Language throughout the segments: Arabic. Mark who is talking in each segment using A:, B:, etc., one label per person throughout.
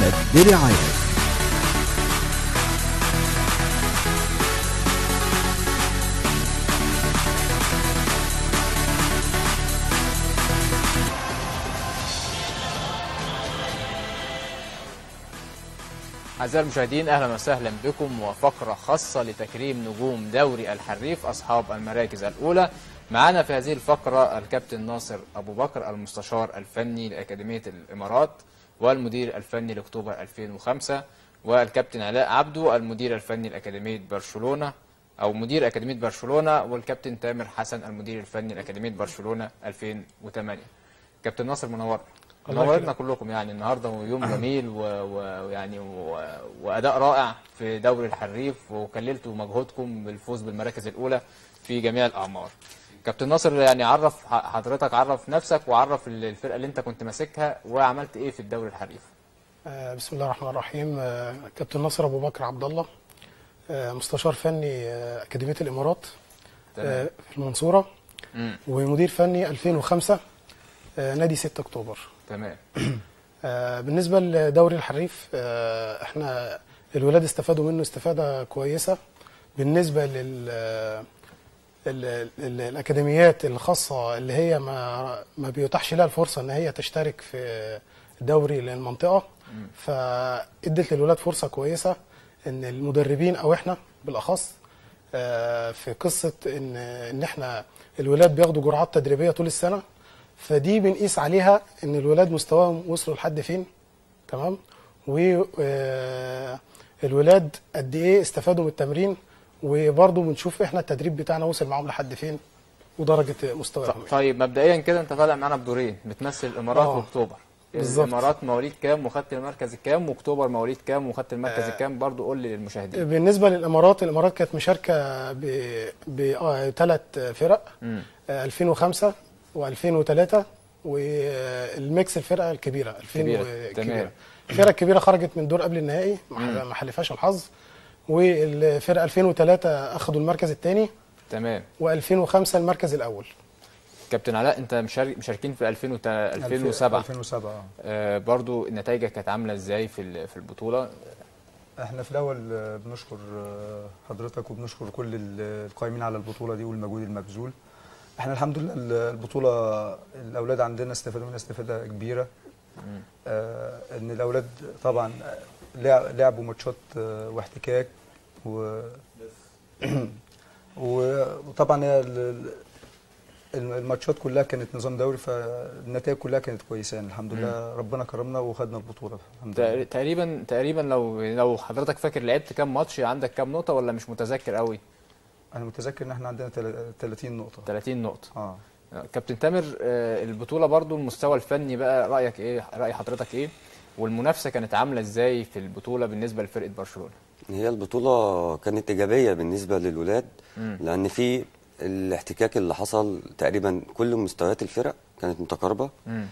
A: الأولاد برعاية
B: أعزائي المشاهدين، أهلا وسهلا بكم وفقرة خاصة لتكريم نجوم دوري الحريف أصحاب المراكز الأولى. معنا في هذه الفقرة الكابتن ناصر أبو بكر المستشار الفني لأكاديمية الإمارات والمدير الفني لأكتوبر 2005، والكابتن علاء عبده المدير الفني لأكاديمية برشلونة أو مدير أكاديمية برشلونة، والكابتن تامر حسن المدير الفني لأكاديمية برشلونة 2008. كابتن ناصر منورنا كلكم، يعني النهارده يوم جميل ويعني واداء رائع في دوري الحريف، وكللتوا مجهودكم بالفوز بالمراكز الاولى في جميع الاعمار. كابتن ناصر، يعني عرف نفسك وعرف الفرقه اللي انت كنت ماسكها وعملت ايه في الدوري الحريف.
C: بسم الله الرحمن الرحيم. كابتن ناصر ابو بكر عبد الله، مستشار فني اكاديميه الامارات في المنصوره، ومدير فني 2005 نادي 6 اكتوبر.
B: تمام.
C: بالنسبه لدوري الحريف، احنا الولاد استفادوا منه استفاده كويسه. بالنسبه للاكاديميات الخاصه اللي هي ما بيتاحش لها الفرصه ان هي تشترك في دوري للمنطقه، فادت للولاد فرصه كويسه ان المدربين او احنا بالاخص في قصه ان احنا الولاد بياخدوا جرعات تدريبيه طول السنه، فدي بنقيس عليها ان الولاد مستواهم وصلوا لحد فين. تمام. والولاد قد ايه استفادوا من التمرين، وبرضه بنشوف احنا التدريب بتاعنا وصل معاهم لحد فين ودرجه مستواهم.
B: طيب مبدئيا كده انت طالع معانا بدورين، بتمثل الامارات واكتوبر.
C: بالظبط.
B: الامارات مواليد كام وخدت المركز الكام، واكتوبر مواليد كام وخدت المركز الكام؟ برضه قول لي للمشاهدين.
C: بالنسبه للامارات، الامارات كانت مشاركه بثلاث فرق، 2005 و2003 والميكس الفرقه الكبيره 2000
B: تمام.
C: الفرقه الكبيره خرجت من دور قبل النهائي، ما حلفهاش الحظ، والفرقه 2003 اخذوا المركز الثاني.
B: تمام.
C: و2005 المركز الاول.
B: كابتن علاء، انت مشاركين في 2007.
D: 2007
B: برضو نتائجك كانت عامله ازاي في البطوله؟
D: احنا في الاول بنشكر حضرتك وبنشكر كل القائمين على البطوله دي والمجهود المبذول. احنا الحمد لله البطوله الاولاد عندنا استفادوا منها استفاده كبيره. ان الاولاد طبعا لعبوا ماتشات واحتكاك وطبعا الماتشات كلها كانت نظام دوري، فالنتائج كلها كانت كويسه الحمد لله. ربنا كرمنا وخدنا البطوله الحمد لله.
B: تقريبا لو حضرتك فاكر لعبت كام ماتش، عندك كام نقطه ولا مش متذكر قوي؟
D: انا متذكر ان احنا عندنا 30 نقطه.
B: 30 نقطه. كابتن تامر، البطوله برضو المستوى الفني بقى رايك ايه؟ راي حضرتك ايه؟ والمنافسه كانت عامله ازاي في البطوله بالنسبه لفرقه برشلونه؟
E: هي البطوله كانت ايجابيه بالنسبه للولاد، لان في الاحتكاك اللي حصل تقريبا كل مستويات الفرق كانت متقاربه.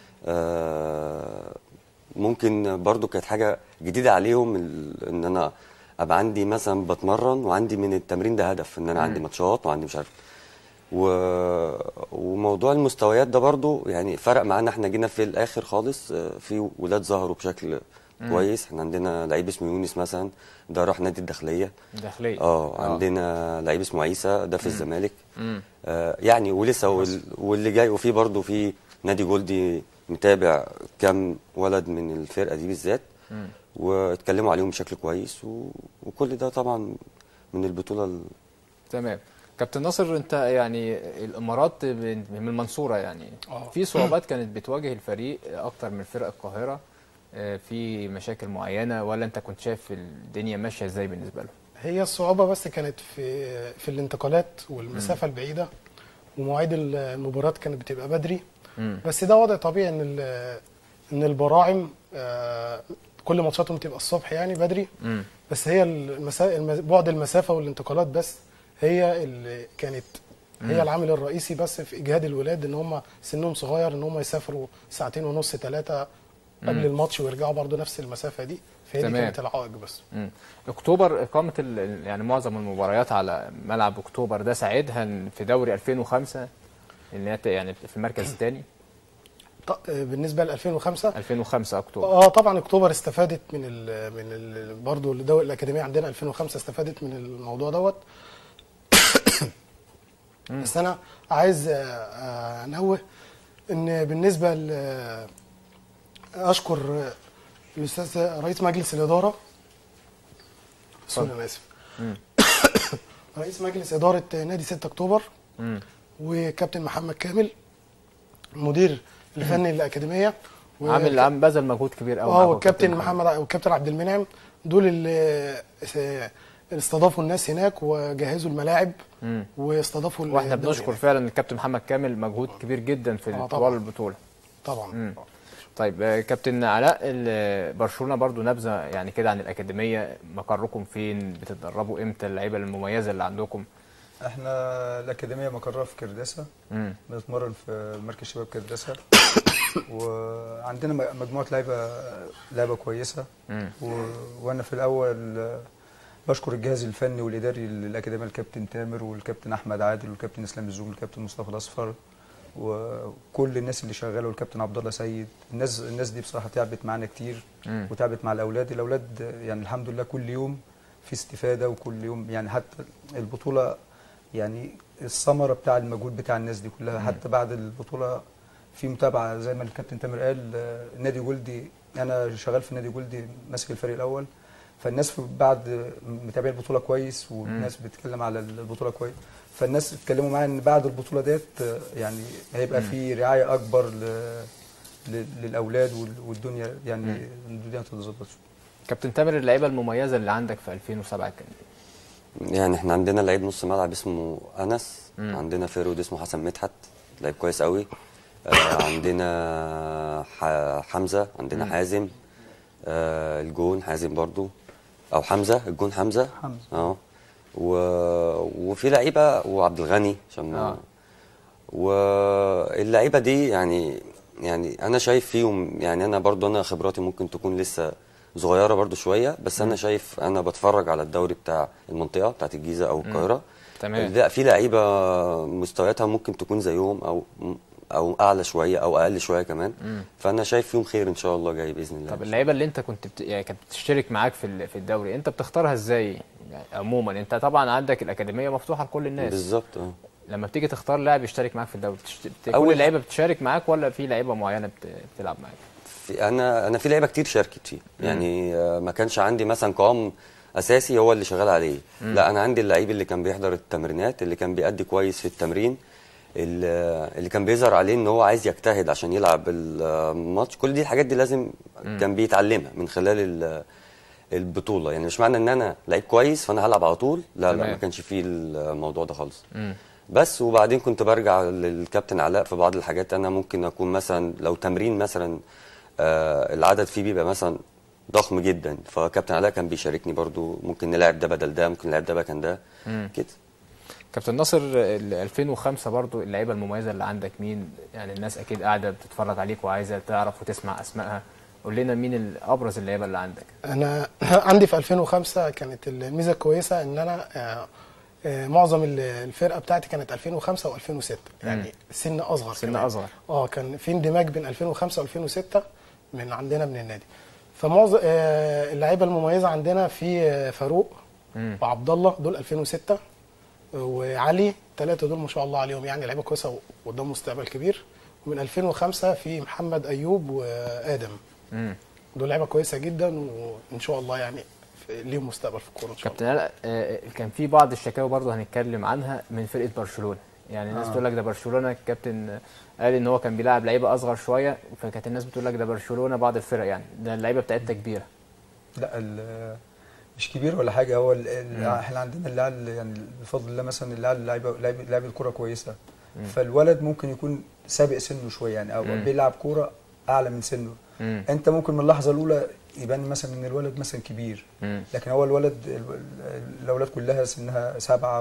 E: ممكن برضو كانت حاجه جديده عليهم ان انا ابقى عندي مثلا بتمرن وعندي من التمرين ده هدف ان انا عندي ماتشات وعندي مش عارف. وموضوع المستويات ده برضو يعني فرق معانا. احنا جينا في الاخر خالص في ولاد ظهروا بشكل كويس. احنا عندنا لعيب اسمه يونس مثلا، ده راح نادي الداخليه. عندنا لعيب اسمه عيسى، ده في الزمالك. يعني ولسه واللي جاي، وفي برضو في نادي جولدي متابع كام ولد من الفرقه دي بالذات، واتكلموا عليهم بشكل كويس، وكل ده طبعا من البطوله.
B: تمام. كابتن ناصر، انت يعني الامارات من المنصوره، يعني في صعوبات كانت بتواجه الفريق اكتر من فرق القاهره، في مشاكل معينه، ولا انت كنت شايف الدنيا ماشيه ازاي بالنسبه لهم؟
C: هي الصعوبه بس كانت في الانتقالات والمسافه البعيده، ومواعيد المباريات كانت بتبقى بدري. بس ده وضع طبيعي ان البراعم كل ماتشاتهم تبقى الصبح يعني بدري. بس هي بعد المسافه والانتقالات بس هي اللي كانت هي العامل الرئيسي بس في اجهاد الولاد، ان هم سنهم صغير، ان هم يسافروا ساعتين ونص 3 قبل الماتش ويرجعوا برضو نفس المسافه دي، فهي دي كانت العائق بس.
B: اكتوبر اقامه يعني معظم المباريات على ملعب اكتوبر، ده ساعدها في دوري 2005 ان هي يعني في المركز الثاني.
C: بالنسبه ل
B: 2005 اكتوبر.
C: طبعا اكتوبر استفادت برضه الاكاديميه عندنا 2005 استفادت من الموضوع دوت. بس انا عايز انوه ان بالنسبه اشكر الاستاذ رئيس مجلس الاداره. انا اسف. رئيس مجلس اداره نادي 6 اكتوبر وكابتن محمد كامل المدير الفني للاكاديميه،
B: عامل بذل مجهود كبير قوي.
C: والكابتن محمد والكابتن عبد المنعم، دول اللي استضافوا الناس هناك وجهزوا الملاعب واستضافوا.
B: واحنا بنشكر فعلا الكابتن محمد كامل، مجهود كبير جدا في طوال البطوله
C: طبعا.
B: طيب كابتن علاء، برشلونه برضو نبذه يعني كده عن الاكاديميه، مقركم فين؟ بتتدربوا امتى؟ اللعيبه المميزه اللي عندكم؟
D: احنا الاكاديميه مقرها في كرداسه، بنتمرن في مركز شباب كرداسه وعندنا مجموعه لعيبه كويسه. وانا في الاول بشكر الجهاز الفني والاداري للاكاديميه، الكابتن تامر والكابتن احمد عادل والكابتن اسلام الزوج والكابتن مصطفى الاصفر وكل الناس اللي شغاله والكابتن عبد الله سيد. الناس دي بصراحه تعبت معانا كتير وتعبت مع الاولاد يعني الحمد لله كل يوم في استفاده، وكل يوم يعني حتى البطوله يعني الثمره بتاع المجهود بتاع الناس دي كلها. حتى بعد البطوله في متابعه زي ما الكابتن تامر قال. نادي جولدي، انا شغال في نادي جولدي ماسك الفريق الاول، فالناس بعد متابعين البطوله كويس والناس بتتكلم على البطوله كويس، فالناس اتكلموا معايا ان بعد البطوله ديت يعني هيبقى في رعايه اكبر للاولاد والدنيا، يعني الدنيا هتتظبط.
B: كابتن تامر، اللعيبه المميزه اللي عندك في 2007 كان؟
E: يعني احنا عندنا لعيب نص ملعب اسمه انس، عندنا فيرود اسمه حسن مدحت لعيب كويس قوي، عندنا حمزه، عندنا حازم، الجون حازم برضو او حمزه، الجون حمزه. وفي لعيبه وعبد الغني عشان واللعيبه دي يعني انا شايف فيهم، يعني انا برضو انا خبراتي ممكن تكون لسه صغيره برضو شويه، بس انا شايف، انا بتفرج على الدوري بتاع المنطقه بتاعت الجيزه او القاهره،
B: تمام،
E: لا في لعيبه مستوياتها ممكن تكون زيهم او اعلى شويه او اقل شويه كمان. فانا شايف فيهم خير ان شاء الله جاي باذن الله.
B: طب اللعيبه اللي انت كنت يعني كانت بتشترك معاك في الدوري، انت بتختارها ازاي؟ يعني عموما انت طبعا عندك الاكاديميه مفتوحه لكل الناس
E: بالظبط.
B: لما بتيجي تختار لاعب يشترك معاك في الدوري، كل اللعيبه بتشارك معاك ولا في لعيبه معينه بتلعب معاك؟
E: انا في لعيبه كتير شاركت فيه، يعني ما كانش عندي مثلا قوام اساسي هو اللي شغال عليه. لا، انا عندي اللعيب اللي كان بيحضر التمرينات، اللي كان بيأدي كويس في التمرين، اللي كان بيظهر عليه ان هو عايز يجتهد عشان يلعب الماتش. كل دي الحاجات دي لازم كان بيتعلمها من خلال البطوله. يعني مش معنى ان انا لعيب كويس فانا هلعب على طول، لا لا، ما كانش فيه الموضوع ده خالص. بس وبعدين كنت برجع للكابتن علاء في بعض الحاجات. انا ممكن اكون مثلا لو تمرين مثلا العدد فيه بيبقى مثلا ضخم جدا، فكابتن علاء كان بيشاركني برضو، ممكن نلعب ده بدل ده، ممكن نلعب ده مكان ده كده.
B: كابتن ناصر، 2005 برضو اللعيبه المميزه اللي عندك مين؟ يعني الناس اكيد قاعده بتتفرج عليك وعايزه تعرف وتسمع اسمائها، قول لنا مين ابرز اللعيبه اللي عندك؟
C: انا عندي في 2005 كانت الميزه الكويسه ان انا معظم الفرقه بتاعتي كانت 2005 و2006، يعني سن اصغر.
B: اصغر.
C: كان في اندماج بين 2005 و2006 من عندنا من النادي. فمعظم اللعيبه المميزه عندنا في فاروق وعبد الله، دول 2006، وعلي، ثلاثه دول ما شاء الله عليهم، يعني لعيبه كويسه وقدام مستقبل كبير. ومن 2005 في محمد ايوب وادم، دول لعيبه كويسه جدا وان شاء الله يعني ليهم مستقبل في الكوره ان شاء الله.
B: كابتن، كان في بعض الشكاوى برضه هنتكلم عنها من فرقه برشلونه، يعني الناس بتقول لك ده برشلونه، الكابتن قال ان هو كان بيلعب لعيبه اصغر شويه، فكانت الناس بتقول لك ده برشلونه بعض الفرق، يعني ده اللعيبه بتاعتها كبيره.
D: لا، مش كبير ولا حاجه. هو احنا عندنا اللاعب يعني بفضل الله مثلا اللاعب الكوره كويسه، فالولد ممكن يكون سابق سنه شويه يعني، او بيلعب كوره اعلى من سنه. انت ممكن من اللحظه الاولى يبان مثلا ان الولد مثلا كبير، لكن هو الاولاد كلها سنها 7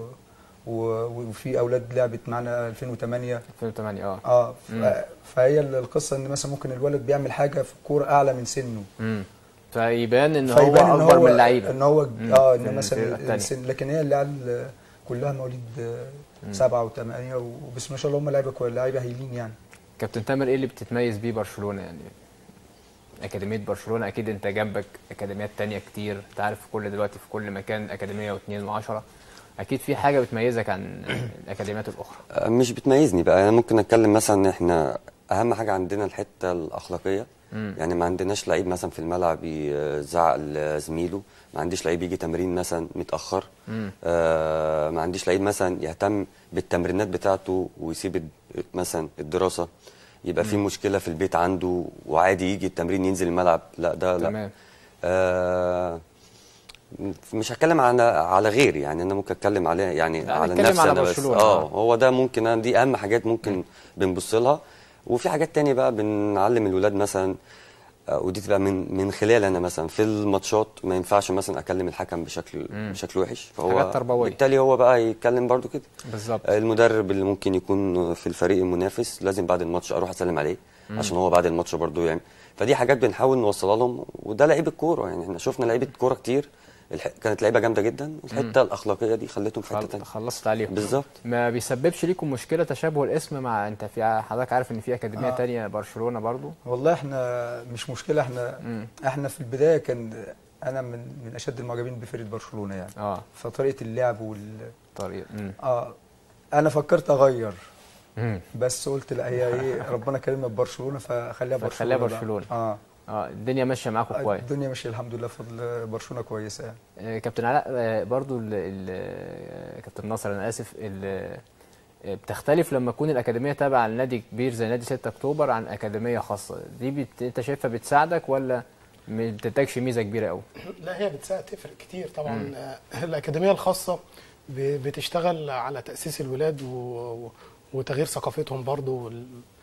D: وفي اولاد لعبت معانا 2008. فهي القصه ان مثلا ممكن الولد بيعمل حاجه في الكوره اعلى من سنه،
B: فيبان ان هو اكبر من اللعيبه،
D: ان هو ان مثلا السن، لكن هي العيال كلها مواليد 7 و8 وبسم الله ما شاء الله هم لعيبه هايلين يعني.
B: كابتن تامر، ايه اللي بتتميز بيه برشلونه يعني؟ اكاديميه برشلونه اكيد انت جنبك اكاديميات تانية كتير، انت عارف دلوقتي في كل مكان اكاديميه واثنين وعشرة، اكيد في حاجه بتميزك عن الاكاديميات الاخرى.
E: مش بتميزني بقى، انا ممكن اتكلم مثلا ان احنا اهم حاجه عندنا الحته الاخلاقيه. يعني ما عندناش لعيب مثلا في الملعب يزعق لزميله، ما عنديش لعيب يجي تمرين مثلا متاخر، ما عنديش لعيب مثلا يهتم بالتمرينات بتاعته ويسيب مثلا الدراسه، يبقى في مشكله في البيت عنده وعادي يجي التمرين ينزل الملعب، لا ده لا.
B: تمام.
E: مش هتكلم على غيري، يعني انا ممكن اتكلم عليه يعني على نفسي انا بس. هو ده ممكن، دي اهم حاجات ممكن بنبص لها. وفي حاجات تانية بقى بنعلم الولاد مثلا، ودي تبقى من خلال انا مثلا في الماتشات ما ينفعش مثلا اكلم الحكم بشكل وحش، فهو بالتالي هو بقى يتكلم برضو كده.
B: بالظبط.
E: المدرب اللي ممكن يكون في الفريق المنافس لازم بعد الماتش اروح اسلم عليه، عشان هو بعد الماتش برضو يعني. فدي حاجات بنحاول نوصلها لهم، وده لعيب الكوره يعني. احنا شفنا لعيبه كوره كتير كانت لعيبه جامده جدا، والحته الاخلاقيه دي خلتهم في حته ثانيه.
B: خلصت عليهم
E: بالظبط.
B: ما بيسببش ليكم مشكله تشابه الاسم مع انت في حضرتك عارف ان في اكاديميه تانية برشلونه برضو؟
D: والله احنا مش مشكله، احنا في البدايه كان انا من اشد المعجبين بفريق برشلونه يعني. فطريقه اللعب
B: طريقه
D: انا فكرت اغير، بس قلت لا، هي ايه، ربنا كرمنا ببرشلونه فخليها برشلونه.
B: الدنيا ماشيه معاكم كويس.
D: الدنيا ماشيه الحمد لله، بفضل برشلونه كويسه يعني.
B: كابتن علاء برضو كابتن ناصر انا اسف، بتختلف لما تكون الاكاديميه تابعه لنادي كبير زي نادي 6 اكتوبر عن اكاديميه خاصه، دي انت شايفها بتساعدك ولا ما بتديكش ميزه كبيره قوي؟
C: لا هي بتساعد، تفرق كتير طبعا. الاكاديميه الخاصه بتشتغل على تاسيس الولاد وتغيير ثقافتهم برضو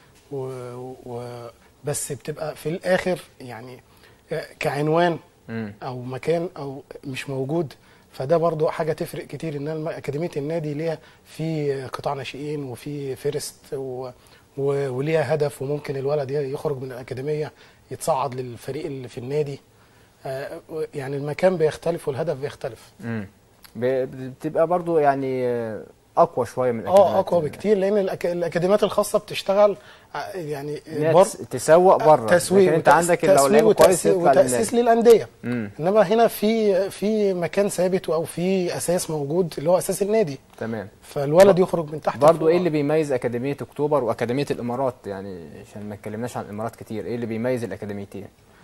C: بس بتبقى في الاخر يعني كعنوان او مكان او مش موجود، فده برضو حاجه تفرق كتير. ان اكاديميه النادي ليها في قطاع ناشئين وفي فيرست وليها هدف، وممكن الولد يخرج من الاكاديميه يتصعد للفريق اللي في النادي. يعني المكان بيختلف والهدف بيختلف.
B: بتبقى برضو يعني اقوى شويه من الاكاديميات.
C: اقوى بكتير، لان الاكاديميات الخاصه بتشتغل يعني
B: تسوق بره،
C: تسويق،
B: انت عندك لو كويس
C: وتاسيس للانديه. انما هنا في مكان ثابت او في اساس موجود اللي هو اساس النادي.
B: تمام.
C: فالولد يخرج من تحت.
B: برضو ايه اللي بيميز اكاديميه اكتوبر واكاديميه الامارات؟ يعني عشان ما اتكلمناش عن الامارات كتير، ايه اللي بيميز الاكاديميتين؟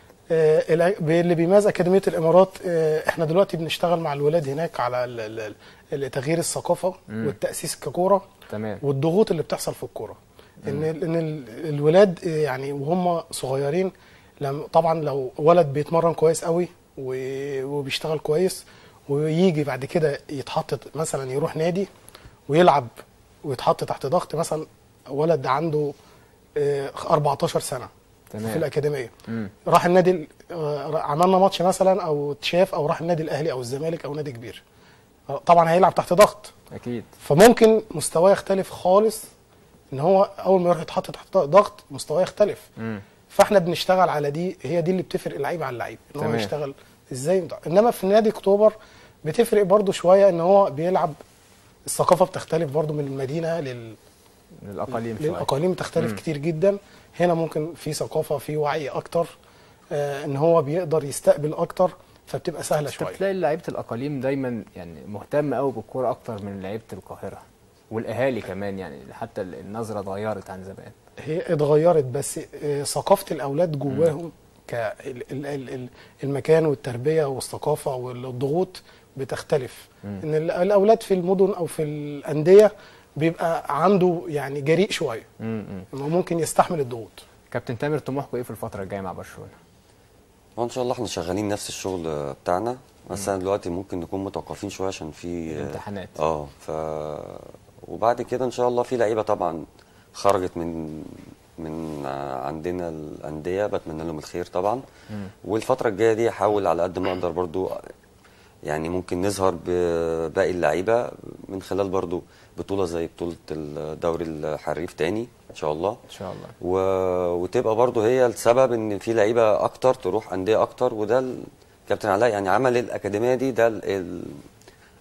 C: اللي بيميز اكاديميه الامارات، احنا دلوقتي بنشتغل مع الولاد هناك على تغيير الثقافه والتاسيس ككوره.
B: تمام.
C: والضغوط اللي بتحصل في الكوره، ان الولاد يعني وهم صغيرين، طبعا لو ولد بيتمرن كويس قوي وبيشتغل كويس، ويجي بعد كده يتحط مثلا يروح نادي ويلعب ويتحط تحت ضغط، مثلا ولد عنده 14 سنه
B: تمام.
C: في الاكاديميه، راح النادي، عملنا ماتش مثلا او اتشاف او راح النادي الاهلي او الزمالك او نادي كبير، طبعا هيلعب تحت ضغط
B: اكيد،
C: فممكن مستواه يختلف خالص. ان هو اول ما يروح يتحط تحت ضغط مستواه يختلف. فاحنا بنشتغل على دي، هي دي اللي بتفرق اللعيب عن اللعيب، ان هو يشتغل ازاي. انما في نادي اكتوبر بتفرق برضو شويه، ان هو بيلعب، الثقافه بتختلف برضو من المدينه للاقاليم تختلف كتير جدا. هنا ممكن في ثقافه، في وعي اكتر، ان هو بيقدر يستقبل اكتر، فبتبقى سهله شويه.
B: بتلاقي لعيبه الاقاليم دايما يعني مهتمه قوي بالكوره اكتر من لعيبه القاهره، والاهالي كمان، يعني حتى النظره اتغيرت عن زمان.
C: هي اتغيرت، بس ثقافه الاولاد جواهم المكان والتربيه والثقافه والضغوط بتختلف. ان الاولاد في المدن او في الانديه بيبقى عنده يعني جريء شويه، ممكن يستحمل الضغوط.
B: كابتن تامر، طموحكم ايه في الفتره الجايه مع برشلونه؟
E: وان شاء الله احنا شغالين نفس الشغل بتاعنا، بس انا دلوقتي ممكن نكون متوقفين شويه عشان في
B: امتحانات.
E: وبعد كده ان شاء الله في لعيبه طبعا خرجت من عندنا الانديه، بتمنى لهم الخير طبعا. والفتره الجايه دي احاول على قد ما اقدر برضو، يعني ممكن نظهر بباقي اللعيبه من خلال برضو بطوله زي بطوله الدوري الحريف تاني ان شاء الله.
B: ان شاء الله.
E: وتبقى برضو هي السبب ان في لعيبه اكتر تروح انديه اكتر، وده كابتن علاء يعني عمل الاكاديميه دي، ده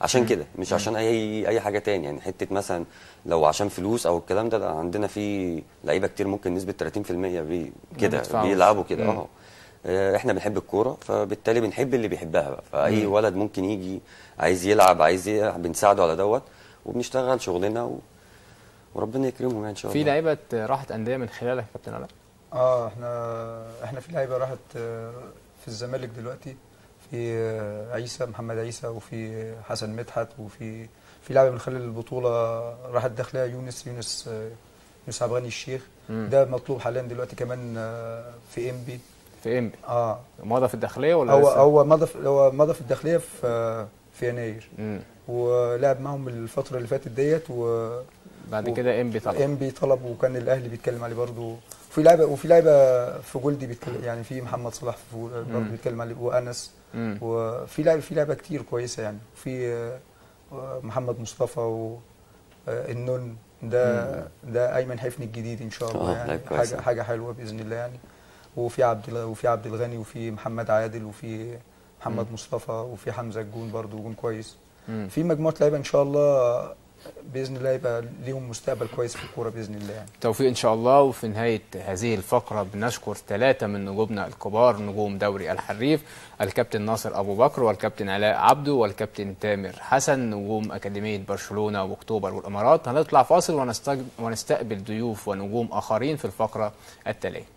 E: عشان كده، مش عشان اي حاجه تاني. يعني حته مثلا لو عشان فلوس او الكلام ده، لا، عندنا في لعيبه كتير ممكن نسبه 30% كده بيلعبوا كده. احنا بنحب الكوره، فبالتالي بنحب اللي بيحبها بقى. فاي ولد ممكن يجي عايز يلعب بنساعده على دوت، وبنشتغل شغلنا وربنا يكرمهم يعني ان شاء الله.
B: في لعيبه راحت انديه من خلالك يا كابتن علاء؟
D: احنا في لعيبه راحت في الزمالك دلوقتي، في محمد عيسى، وفي حسن مدحت، وفي لعيبه من خلال البطوله راحت داخلها يونس عبد الغني الشيخ. ده مطلوب حاليا دلوقتي كمان في انبي.
B: مضى في الداخليه ولا
D: هو مضى في الداخليه في يناير، ولعب معهم الفتره اللي فاتت ديت،
B: بعد كده
D: انبي طلب، وكان الاهلي بيتكلم عليه برضه. وفي لعيبه في جولدي بيتكلم، يعني في محمد صلاح برضه بيتكلم عليه، وانس، وفي لعيبه كتير كويسه يعني. في محمد مصطفى والنون ده ايمن حفني الجديد ان شاء الله، يعني حاجه حلوه باذن الله يعني. وفي عبد الغني، وفي محمد عادل، وفي محمد مصطفى، وفي حمزه الجون برضه جون كويس. في مجموعه لعيبه ان شاء الله باذن الله يبقى ليهم مستقبل كويس في الكوره باذن الله يعني.
B: توفيق ان شاء الله. وفي نهايه هذه الفقره بنشكر 3 من نجومنا الكبار، نجوم دوري الحريف، الكابتن ناصر ابو بكر، والكابتن علاء عبده، والكابتن تامر حسن، نجوم اكاديميه برشلونه واكتوبر والامارات. هنطلع فاصل ونستقبل ضيوف ونجوم اخرين في الفقره التاليه.